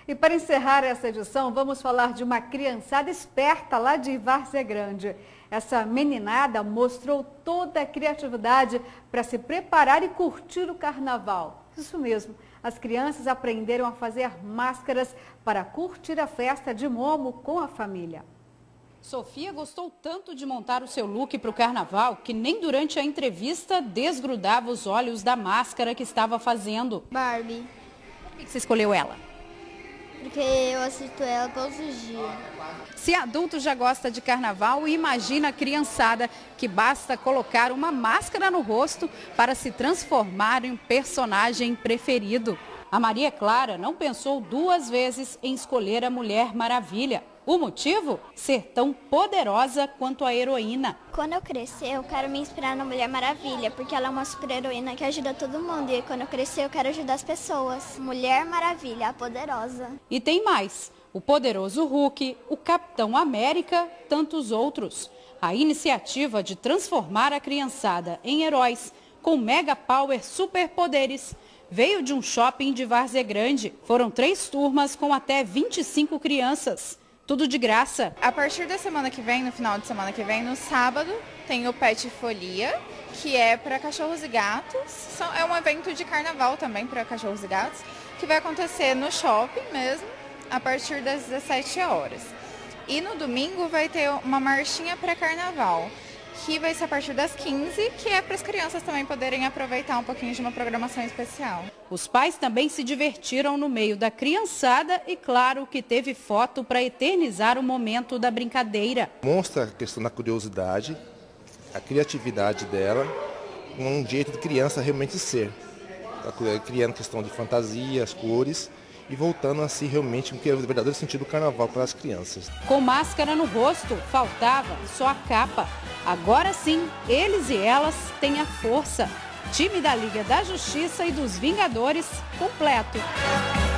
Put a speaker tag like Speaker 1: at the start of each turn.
Speaker 1: E para encerrar essa edição, vamos falar de uma criançada esperta lá de Várzea Grande. Essa meninada mostrou toda a criatividade para se preparar e curtir o carnaval. Isso mesmo, as crianças aprenderam a fazer máscaras para curtir a festa de Momo com a família.
Speaker 2: Sofia gostou tanto de montar o seu look para o carnaval que nem durante a entrevista desgrudava os olhos da máscara que estava fazendo.
Speaker 3: Barbie.
Speaker 2: Por que você escolheu ela?
Speaker 3: Porque eu assisto ela todos os dias.
Speaker 2: Se adulto já gosta de carnaval, imagina a criançada que basta colocar uma máscara no rosto para se transformar em um personagem preferido. A Maria Clara não pensou duas vezes em escolher a Mulher Maravilha. O motivo? Ser tão poderosa quanto a heroína.
Speaker 3: Quando eu crescer, eu quero me inspirar na Mulher Maravilha, porque ela é uma super-heroína que ajuda todo mundo. E quando eu crescer, eu quero ajudar as pessoas. Mulher Maravilha, a poderosa.
Speaker 2: E tem mais. O poderoso Hulk, o Capitão América, tantos outros. A iniciativa de transformar a criançada em heróis com Mega Power superpoderes veio de um shopping de Várzea Grande. Foram 3 turmas com até 25 crianças. Tudo de graça.
Speaker 4: A partir da semana que vem, no final de semana que vem, no sábado, tem o Pet Folia, que é para cachorros e gatos. É um evento de carnaval também para cachorros e gatos, que vai acontecer no shopping mesmo, a partir das 17 horas. E no domingo vai ter uma marchinha pré-carnaval, que vai ser a partir das 15, que é para as crianças também poderem aproveitar um pouquinho de uma programação especial.
Speaker 2: Os pais também se divertiram no meio da criançada e, claro, que teve foto para eternizar o momento da brincadeira.
Speaker 5: Mostra a questão da curiosidade, a criatividade dela, um jeito de criança realmente ser. Criando questão de fantasia, as cores e voltando assim realmente o que é o verdadeiro sentido do carnaval para as crianças.
Speaker 2: Com máscara no rosto, faltava só a capa. Agora sim, eles e elas têm a força. Time da Liga da Justiça e dos Vingadores completo.